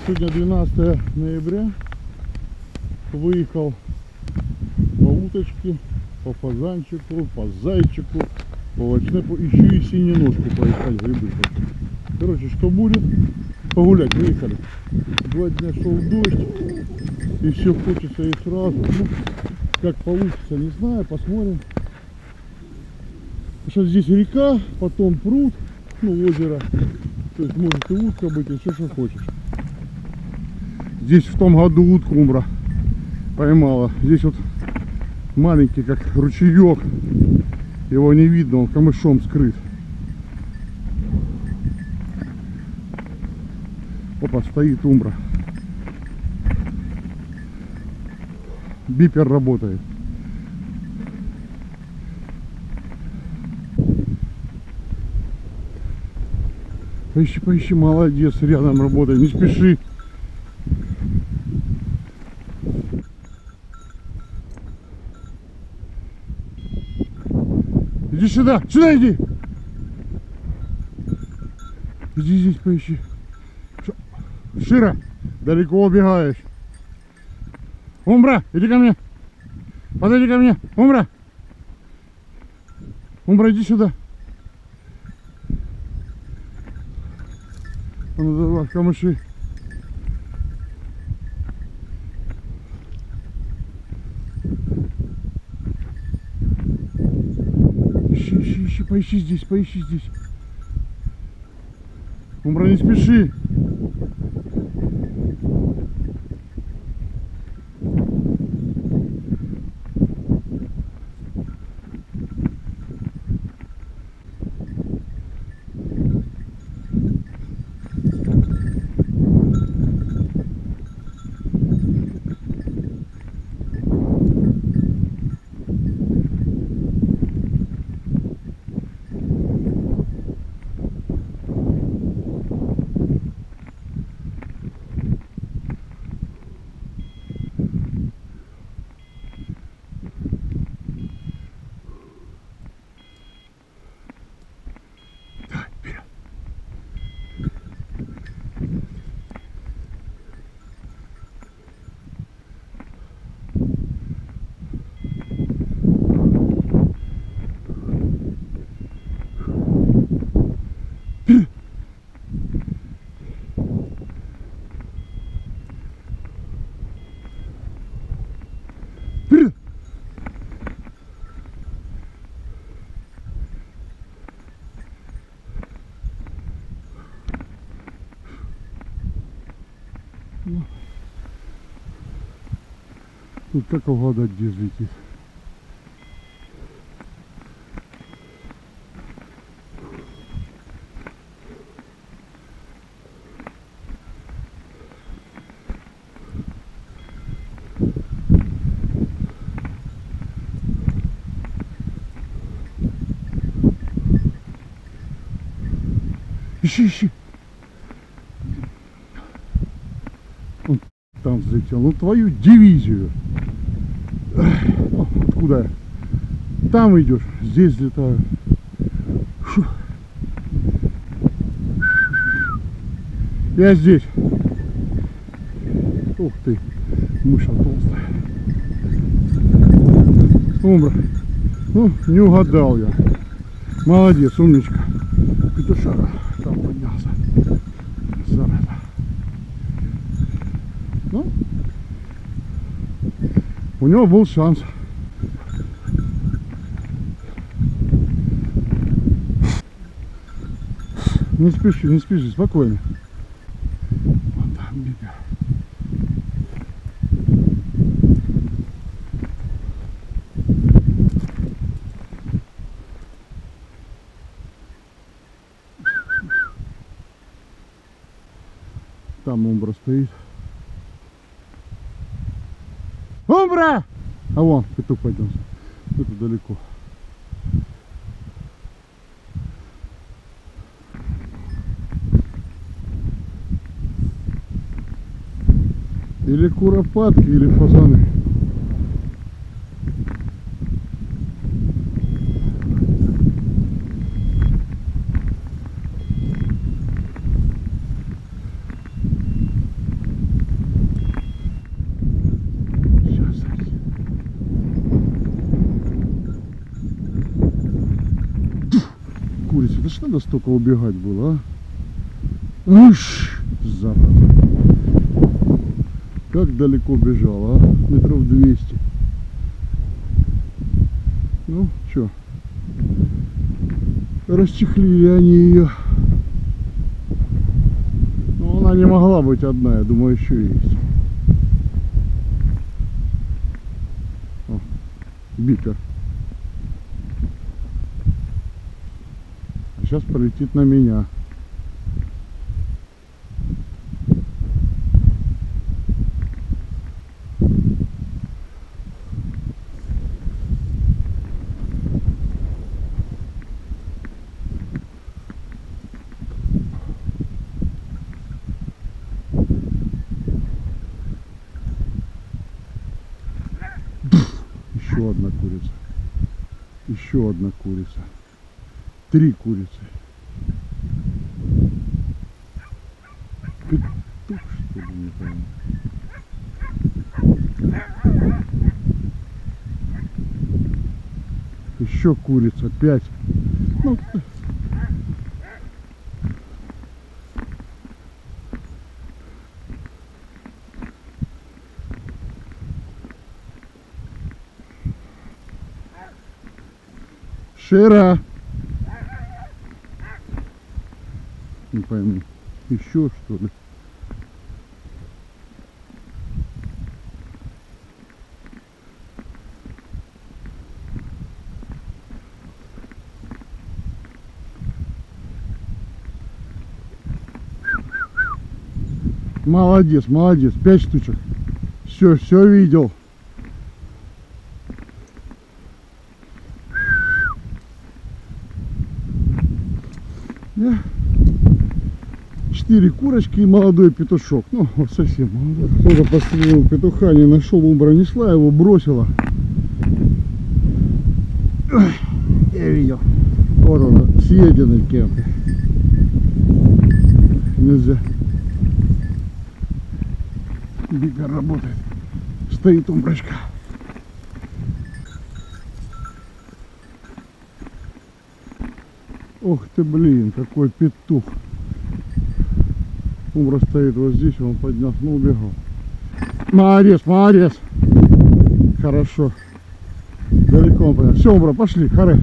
Сегодня 12 ноября. Выехал по уточке, по фазанчику, по зайчику, по лочной, еще и синюю ножку поискать, грибы. Короче, что будет? Погулять, выехали. 2 дня шел дождь, и все хочется и сразу. Ну, как получится, не знаю, посмотрим. Потому что здесь река, потом пруд, ну, озеро. То есть может и утка быть, и все, что хочешь. Здесь в том году утку Умбра поймала. Здесь вот маленький, как ручеек. Его не видно, он камышом скрыт. Опа, стоит Умбра. Бипер работает. Поищи, поищи, молодец, рядом работает, не спеши. Иди сюда, сюда иди. Иди здесь поищи. Широ, далеко убегаешь. Умбра, иди ко мне. Подойди ко мне, Умбра. Умбра, иди сюда. Ну давай, камыши. Ищи, ищи, ищи, поищи здесь, поищи здесь. Умбра, не спеши. Тут как угадать, где летит. Ищи, ищи. Он там взлетел. Ну твою дивизию. Откуда я? Там идешь, здесь летаю. Фу. Я здесь. Ух ты, мыша толстая. Умбра. Ну, не угадал я. Молодец, умничка. Петушара там поднялся. Зараза. Ну, у него был шанс. Не спеши, не спеши, спокойно. Вот там бегай. Там Умбра стоит. Умбра! А вон, петух поднялся. Это далеко. Или куропатки, или фазаны. курица. Это что надо столько убегать было, а? Уш, зараза. Как далеко бежала, а? Метров 200. Ну, чё? Расчехлили они ее. Но она не могла быть одна, я думаю, еще есть. О, бикер. А сейчас полетит на меня. Еще одна курица. Еще одна курица. 3 курицы. Петух, что ли, не пойму. Еще курица. 5. Ну, Шира. Не пойму. Еще что ли? Молодец, молодец. 5 штучек. Все видел. Да. 4 курочки и молодой петушок. Ну, вот совсем молодой. Тоже последнего петуха не нашел, умбра несла, его бросила. Ой, я видел. Вот он, съеденный кем-то. Нельзя. Бикер работает. Стоит умброчка. Ох ты, блин, какой петух. Умбра стоит вот здесь, он поднялся, ну убегал. Молодец, молодец. Хорошо. Далеко он поднялся. Все, умбра, пошли, харе.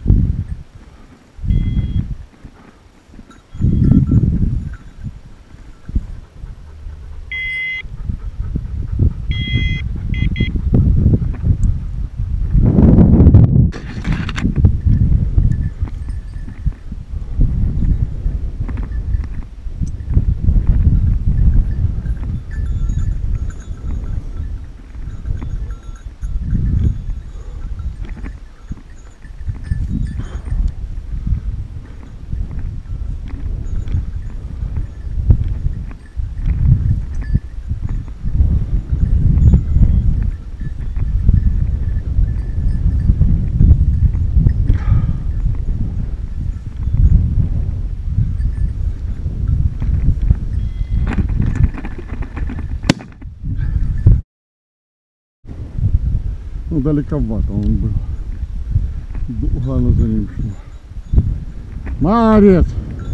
Ну, далековато он был. Ладно, за ним шла. Молодец!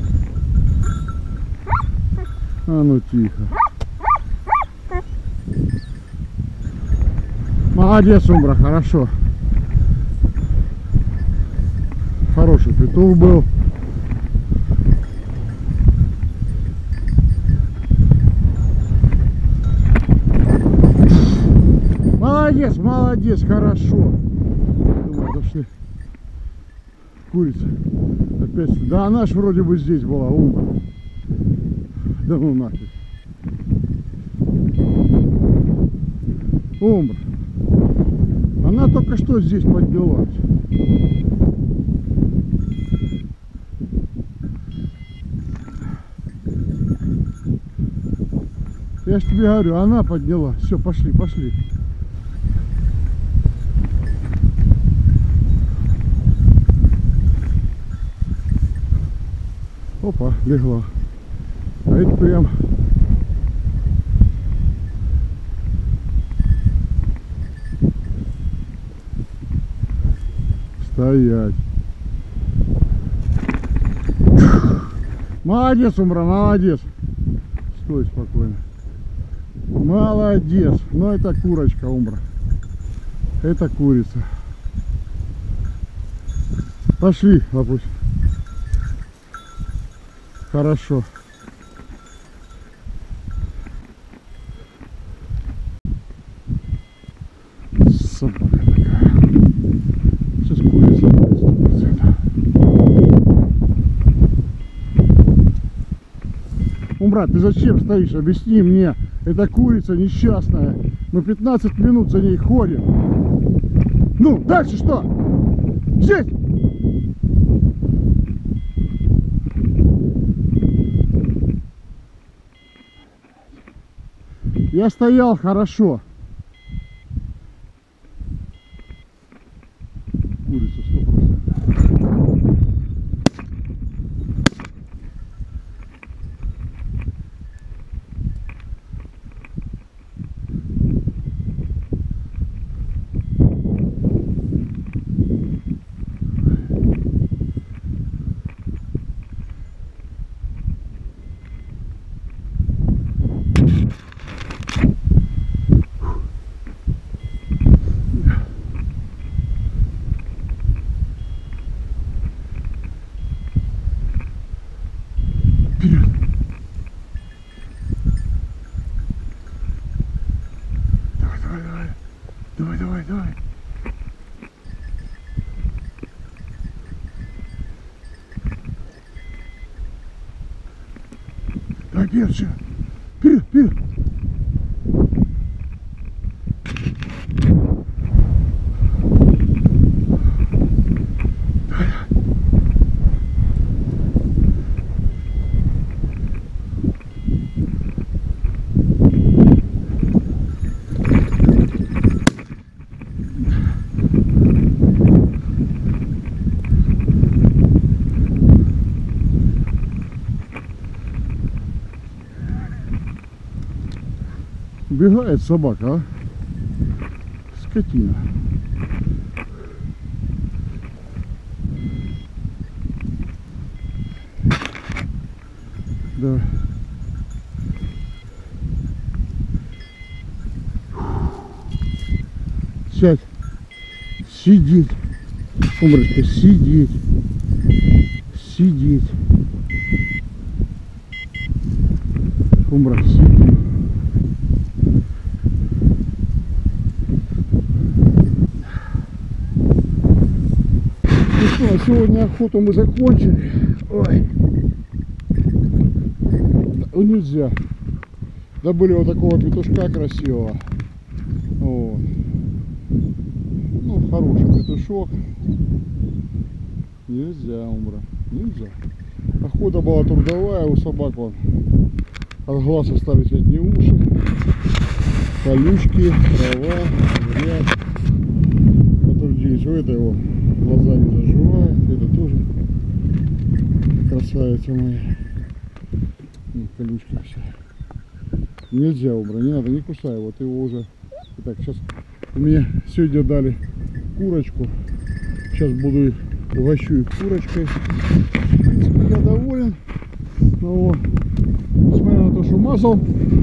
А ну тихо. Молодец, умбра, хорошо. Хороший петух был. Молодец, молодец, хорошо. Думаю, дошли. Курица. Опять. Да она ж вроде бы здесь была, умбра. Да ну нафиг. Умбра. Она только что здесь поднялась. Я ж тебе говорю, она подняла. Все, пошли, пошли. Опа, легла. А это прям стоять. Молодец, Умбра, молодец. Стой спокойно. Молодец. Ну это курочка, Умбра. Это курица. Пошли, лапусь. Хорошо. Собака такая. Сейчас курица будет 100%. Умбра, ты зачем стоишь? Объясни мне. Это курица несчастная. Мы 15 минут за ней ходим. Ну, дальше что? Здесь! Я стоял хорошо. Курица 100%. Вперед. Давай, давай, давай. Давай, давай, давай. Давай, вперед, все. Вперед, вперед. Убегает собака, а? Скотина. Давай. Сядь. Сидеть. Умрачка, сидеть. Сидеть. Умра, сидеть. Сегодня охоту мы закончили. Ой. Нельзя. Добыли вот такого петушка красивого. Вот. Ну, хороший петушок. Нельзя, Умбра. Нельзя. Охота была трудовая, у собак вон от глаз остались одни уши. Колючки, трава, грязь. Потрудились. У этого его глаза не заживают. Это тоже красавица моя. Ну, колючки все. Нельзя, Умбра, не надо, не кусай. Вот его уже. Итак, сейчас мне сегодня дали курочку. Сейчас буду их угощу их курочкой. В принципе, я доволен. Но, несмотря на то, что мазал.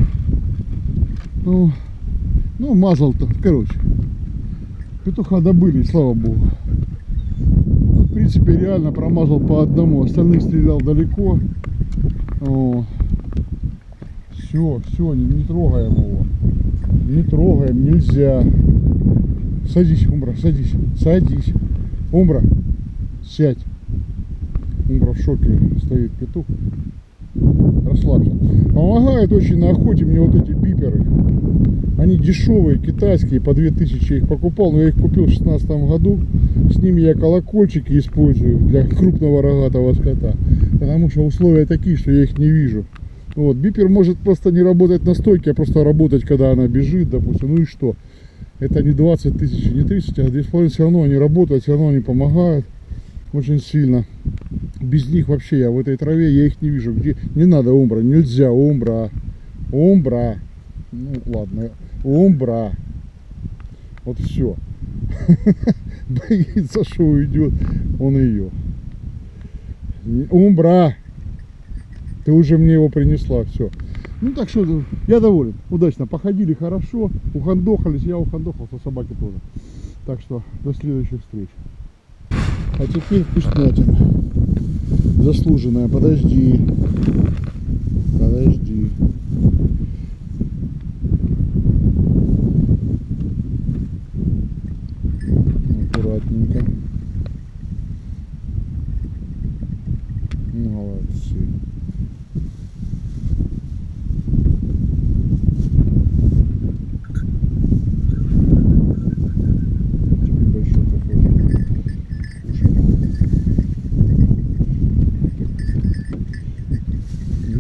Ну мазал-то, короче. Петуха добыли, слава богу. В принципе, реально промазал по одному. Остальных стрелял далеко. Все, не трогаем его. Не трогаем, нельзя. Садись, Умбра, садись. Садись. Умбра, сядь. Умбра в шоке стоит петух. Расслабься. Помогает очень на охоте мне вот эти биперы. Они дешевые, китайские, по 2000 я их покупал, но я их купил в 2016 году. С ними я колокольчики использую для крупного рогатого скота. Потому что условия такие, что я их не вижу. Вот, бипер может просто не работать на стойке, а просто работать, когда она бежит, допустим. Ну и что? Это не 20 тысяч, не 30, а 2,5. Все равно они работают, все равно они помогают очень сильно. Без них вообще я в этой траве, я их не вижу. Где... Не надо, Умбра, нельзя, Умбра. Умбра. Ну ладно, Умбра. Вот все. Боится, что уйдет он ее. Умбра. Ты уже мне его принесла, все. Ну так что, я доволен. Удачно походили, хорошо. Ухандохались, я ухандохался, собаки тоже. Так что, до следующих встреч. А теперь вкуснятина. Заслуженная. Подожди. Подожди. Аккуратненько. Молодцы. Тебе большой такой. Ну.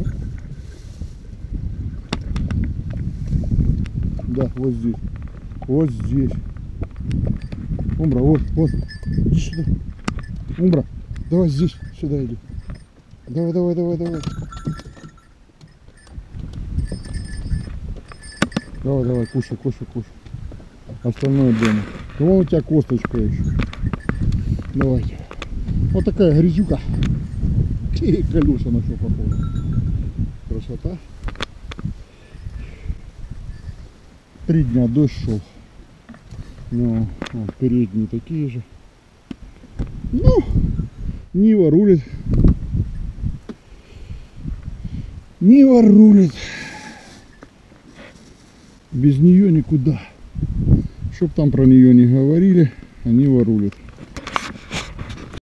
Да, вот здесь. Вот здесь. Умбра, вот, вот. Иди сюда. Умбра, давай здесь, сюда иди. Давай, давай, давай, давай. Давай, давай, кушай, кушай, кушай. Остальное дома. Ну, у тебя косточка еще. Давайте. Вот такая грязюка. И колеса на что похоже. Красота. 3 дня дождь шел. Ну, вот, передние такие же. Ну, Нива рулит. Нива рулит. Без нее никуда. Чтоб там про нее не говорили, а Нива рулит.